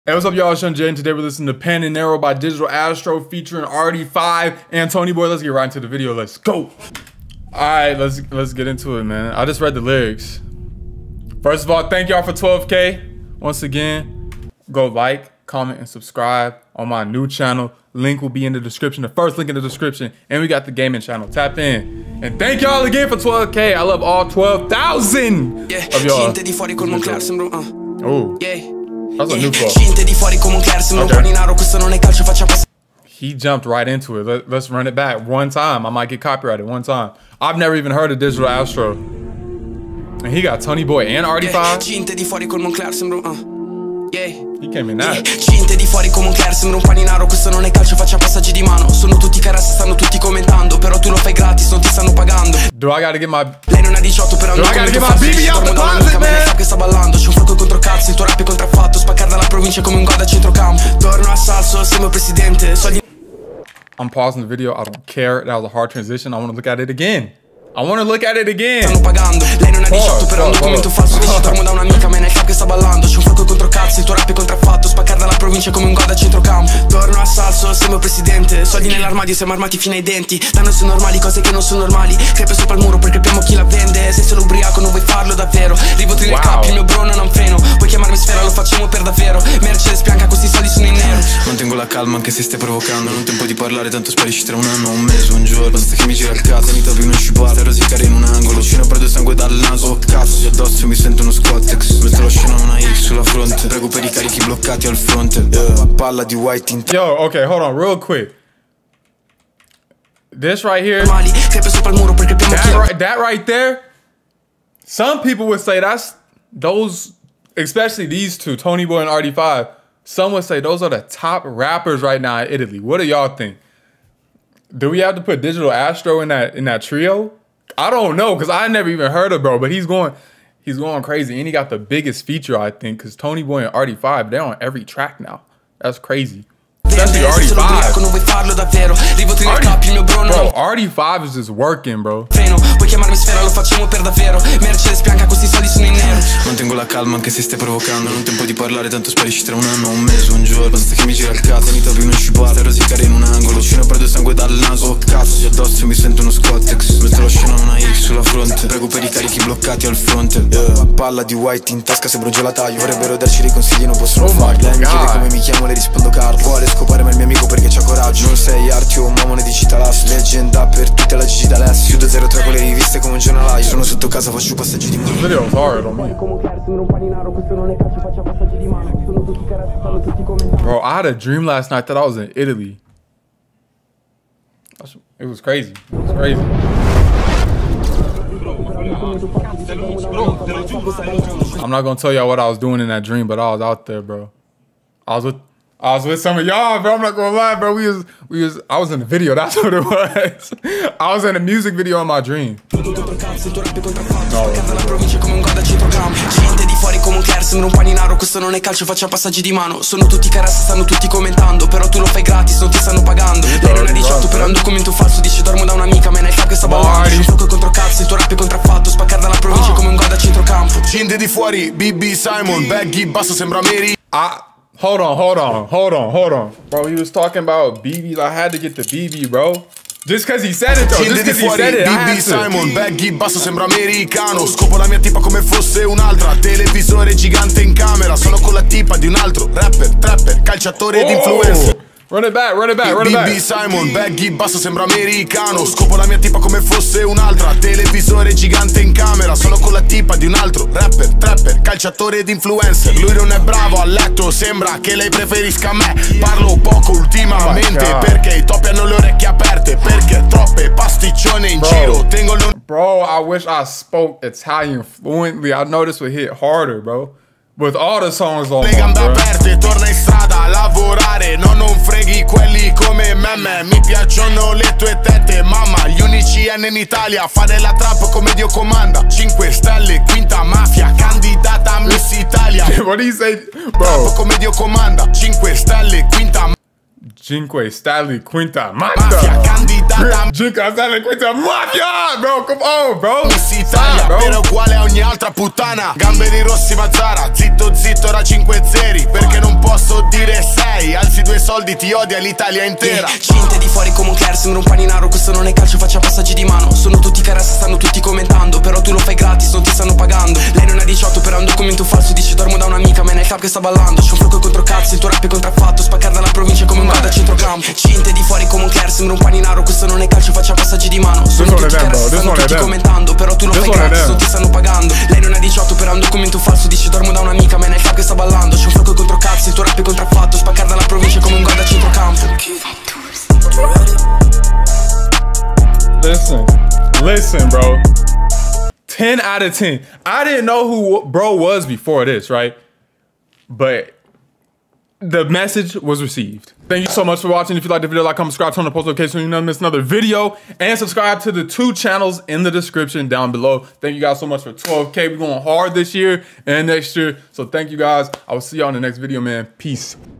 Hey, what's up, y'all? It's Young Jay, and today we're listening to Pen and Arrow by Digital Astro featuring RD5 and Tony Boy. Let's get right into the video. Let's go. All right, let's get into it, man. I just read the lyrics. First of all, thank y'all for 12K. Once again, go like, comment, and subscribe on my new channel. Link will be in the description, the first link in the description. And we got the gaming channel. Tap in. And thank y'all again for 12K. I love all 12,000 of y'all. Oh. That's a new flow. Okay. He jumped right into it. Let's run it back one time. I might get copyrighted one time. I've never even heard of Digital Astro. And he got Tony Boy and RD5. He came in that. Cinte di fuori come un Claire, sembra un paninaro, questo non è calcio, faccia passaggi di mano. Sono tutti carassi, stanno tutti commentando, però tu lo fai gratis, non ti stanno pagando. Do I gotta get my... Lei non ha 18 però non gotta get my BB out the closet, man? Che sta ballando, c'è un fuoco contro cazzo, il tuo rap è contraffatto, spaccare dalla provincia come un gol da centrocampo. Torno a Salso, siamo presidente, soldi... I'm pausing the video, I don't care. That was a hard transition, I wanna look at it again. I wanna look at it again. Stanno pagando, lei non ha 18 però un documento falso. Dici dormo da un'amica, me nel cap che sta ballando. C'è un fuoco contro cazzo, il tuo rap è contraffatto, spaccare dalla provincia come un gol da centrocampo. Torno a Salso, siamo presidente, soldi nell'armadio, siamo armati fino ai denti. Da noi sono normali, cose che non sono normali. Crepe sopra il muro perché abbiamo chi la vende. Sei solo ubriaco, non vuoi farlo davvero. Rivotri nel cap, il mio bro non ha un freno. Puoi chiamarmi Sfera, lo facciamo per davvero. Mercedes bianca, questi soldi sono in nero. Mantengo la calma anche se stai provocando. Non tempo di parlare, tanto sparisci tra un anno, un mese, un giorno. Basta che mi gira il cazzo, mi topi non ci parte, rosicare in un angolo. Scena prendo sangue dal naso. Oh cazzo, addosso mi sento uno Scottex. Metto lo scena una X sulla fronte. Prego per i carichi bloccati al fronte. Palla di white in... Yo, okay, hold on real quick. This right here, that right there, some people would say that's those, especially these two, Tony Boy and RD5. Some would say those are the top rappers right now in Italy. What do y'all think? Do we have to put Digital Astro in that trio? I don't know, because I never even heard of bro, but he's going crazy, and he got the biggest feature, I think, because Tony Boy and RD5, they're on every track now. That's crazy. Especially RD5. Bro, RD5 is just working, bro. Puoi chiamarmi Sfera, lo facciamo per davvero. Mercedes bianca, questi soldi sono in nero. Mantengo la calma anche se stai provocando. Non tempo di parlare, tanto sparisci tra un anno, un mese, un giorno. Basta che mi gira il cazzo, mi topi non ci parte, rosicare in un angolo. Scena prendo sangue dal naso. Oh cazzo, addosso mi sento uno Scottex. Metto lo scena una X sulla fronte. Prego per i carichi bloccati al fronte. Palla di white in tasca, sembro un gelataio. Vorrebbero darci dei consigli, non possono farli. Lei mi chiede come mi chiamo, le rispondo Carlo. Vuole scopare ma è il mio amico perché c'ha coraggio. Non sei Artio, ma monete di Citalas. Leggenda per tutta la Gigi d'Alessio. Chiudo 03 con le riviste come un giornalaio. Sono sotto casa, faccio passaggi di mano. This video is hard on me. Bro, I had a dream last night that I was in Italy. It was crazy. It was crazy. I'm not gonna tell y'all what I was doing in that dream, but I was out there, bro. I was with some of y'all, bro. I'm not gonna lie, bro. I was in the video. That's what it was. I was in a music video in my dream. Gente di fuori come un Claire, sembra un paninaro, questo non è calcio, faccia passaggi di mano. Sono tutti carassi, stanno tutti commentando, però tu lo fai gratis, non ti stanno pagando. Lei non è 18 però è un documento falso, dice dormo da un'amica, me nel cap che sta ballando. C'è un fuoco contro cazzo, il tuo rap è contraffatto, spaccare dalla provincia come un gol da centrocampo. Gente di fuori, BB Simon, baggy, basso sembra Mary. Hold on. Bro, he was talking about BB. I had to get the BB, bro. Just cause he said it though. Just cause he said it, BB Simon, baggy, basso sembra americano. Scopo la mia tipa come fosse un'altra. Televisore gigante in camera. Sono con la tipa di un altro rapper, trapper, calciatore ed influencer. Run it back. BB Simon, baggy, basso sembra americano. Scopo la mia tipa come fosse un'altra. Televisore gigante in camera. Sono con la tipa di un altro rapper, trapper, calciatore ed influencer. Lui non è bravo a letto, sembra che lei preferisca a me. Parlo poco ultimamente perché i topi hanno le orecchie aperte. Perché troppe pasticcione in giro. Tengo le... Bro, I wish I spoke Italian fluently. I know this would hit harder, bro. With all the songs on le gambe aperte, torna in strada a lavorare. No, non freghi quelli come me. Mi piacciono le tue tette, mamma. Gli unici N in Italia, fare la trap come Dio comanda. 5 stelle, quinta mafia, candidata a Miss Italia. What do you say, bro? Come Dio comanda. 5 stelle, quinta mafia. Cinque Stelle Quinta Mafia candidata Cinque Stelle Quinta Mafia. Bro, come on, bro. Miss Italia, bro. però uguale a ogni altra puttana. Gamberi rossi Mazzara, zitto zitto ora 5 zeri. Perché non posso dire 6. Alzi 2 soldi, ti odia l'Italia intera. Cinte di fuori come un Claire, sembra un paninaro. Questo non è calcio, faccia passaggi di mano. Sono tutti caressa, stanno tutti commentando. Però tu lo fai gratis, non ti stanno pagando. Lei non ha 18, però è un documento falso. Dice dormo da un'amica, ma è nel club che sta ballando. C'è un flocco contro cazzi, il tuo rap è contraffatto. Spaccare dalla provincia come un guarda a centrocampo. Cinte di fuori come un Claire, sembra un paninaro. Questo non è calcio, faccia passaggi di mano. Sono tutti caressa, stanno tutti commentando. Però tu lo fai gratis, non ti stanno pagando. Lei non ha 18, però è un documento falso. Dice dormo da un'amica, ma è nel club che sta ballando. C'è un flocco contro cazzi, il tuo rap è contraffatto. Spaccare dalla provincia come un guarda a centrocampo. Listen, bro. 10 out of 10. I didn't know who bro was before this, right? But the message was received. Thank you so much for watching. If you like the video, like, comment, subscribe, turn on the post notifications so you never miss another video. And subscribe to the 2 channels in the description down below. Thank you guys so much for 12K. We're going hard this year and next year. So thank you guys. I will see y'all in the next video, man. Peace.